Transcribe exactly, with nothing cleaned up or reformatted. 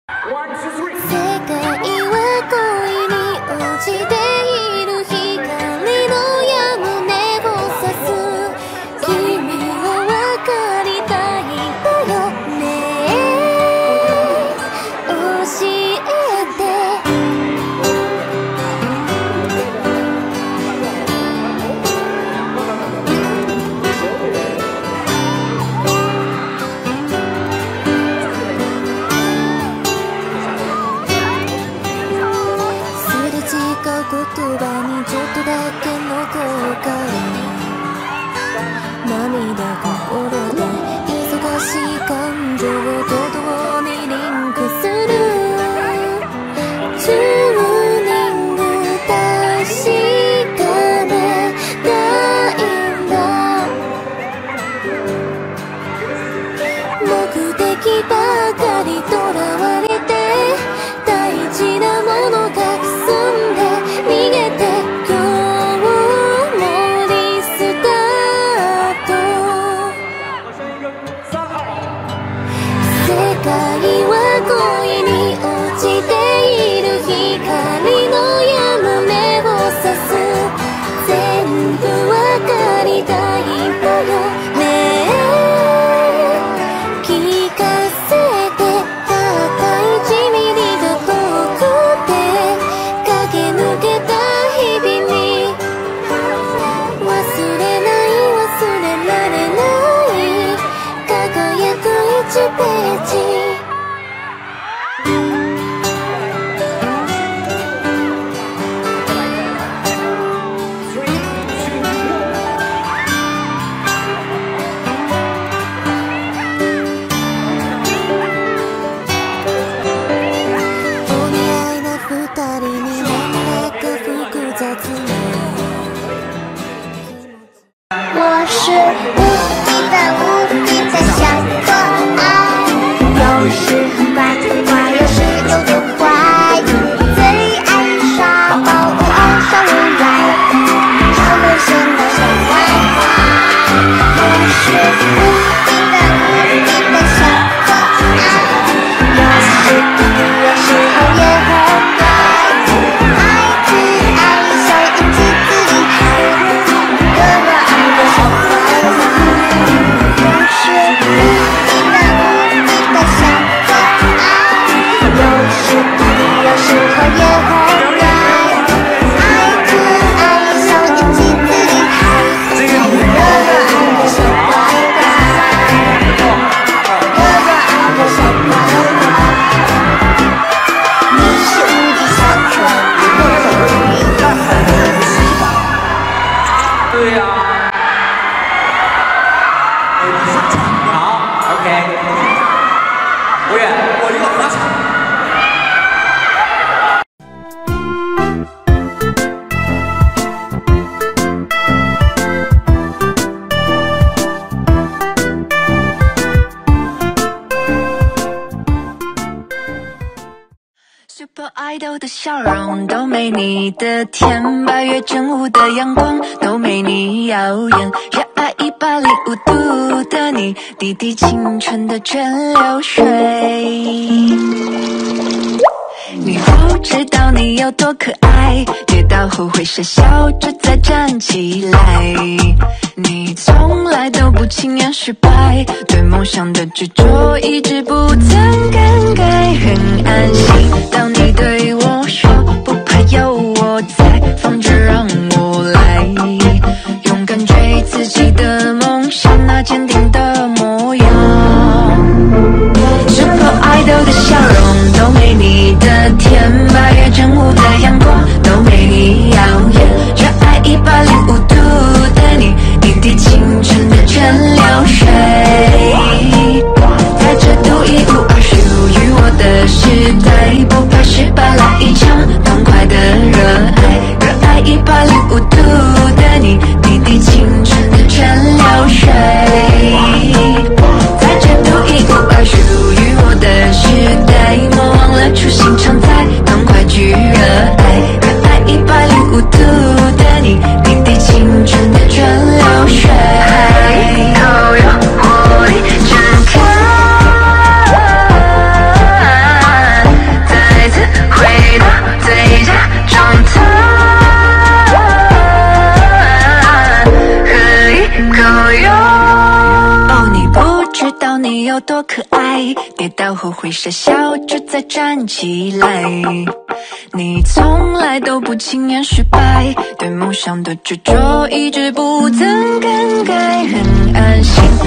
Super Idol 的笑容都没你的甜，八月正午的阳光都没你耀眼，热爱一百零五度的你，滴滴青春的蒸馏水。你不知道你有多可爱，跌倒后会傻笑着再站起来。你从来都不轻言失败，对梦想的执着一直不曾更改。很安心，当你对我说不怕有我在，放着让我来，勇敢追自己的梦想，那坚定的模样。Super Idol 的笑容都没你的甜，八月正午的阳光都没你耀眼，热爱一百零五度的你，滴滴青春的蒸馏水，在这独一无二属于我的有多可爱，跌倒后会傻笑着再站起来。你从来都不轻言失败，对梦想的执着一直不曾更改，很安心。